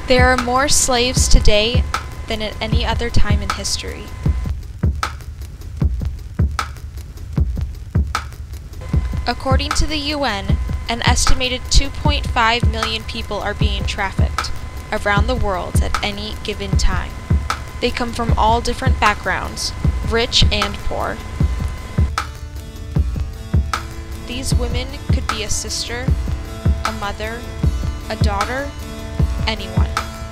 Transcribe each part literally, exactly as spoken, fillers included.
There are more slaves today than at any other time in history. According to the U N, an estimated two point five million people are being trafficked around the world at any given time. They come from all different backgrounds, rich and poor. These women could be a sister, a mother, a daughter, anyone.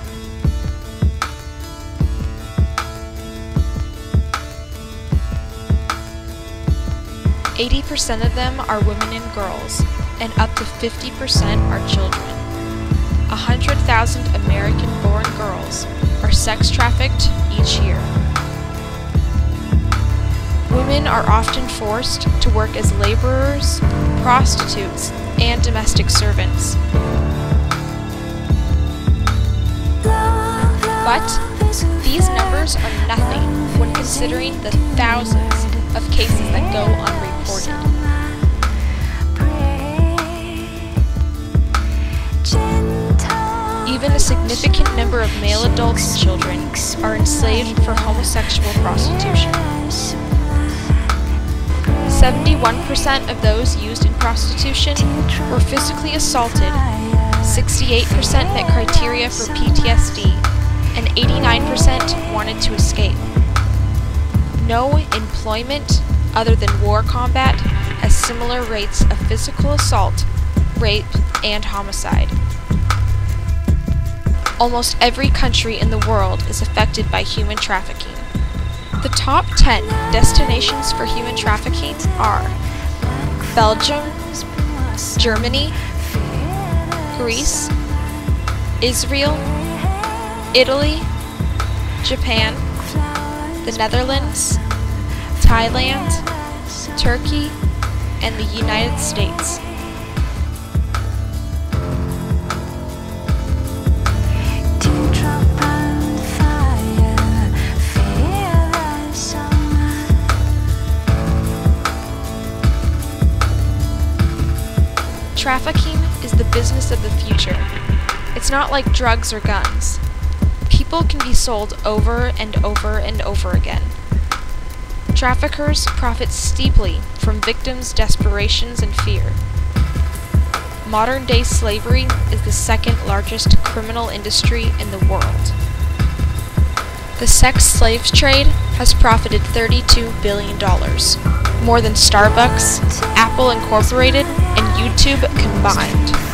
eighty percent of them are women and girls, and up to fifty percent are children. one hundred thousand American-born girls are sex trafficked each year. Women are often forced to work as laborers, prostitutes, and domestic servants. But these numbers are nothing when considering the thousands of cases that go unreported. Even a significant number of male adults and children are enslaved for homosexual prostitution. seventy-one percent of those used in prostitution were physically assaulted, sixty-eight percent met criteria for P T S D, and eighty-nine percent wanted to escape. No employment other than war combat has similar rates of physical assault, rape, and homicide. Almost every country in the world is affected by human trafficking. The top ten destinations for human trafficking are Belgium, Germany, Greece, Israel, Italy, Japan, the Netherlands, Thailand, Turkey, and the United States. Trafficking is the business of the future. It's not like drugs or guns. People can be sold over and over and over again. Traffickers profit steeply from victims' desperations and fear. Modern-day slavery is the second largest criminal industry in the world. The sex slave trade has profited thirty-two billion dollars, more than Starbucks, Apple Incorporated, and YouTube combined.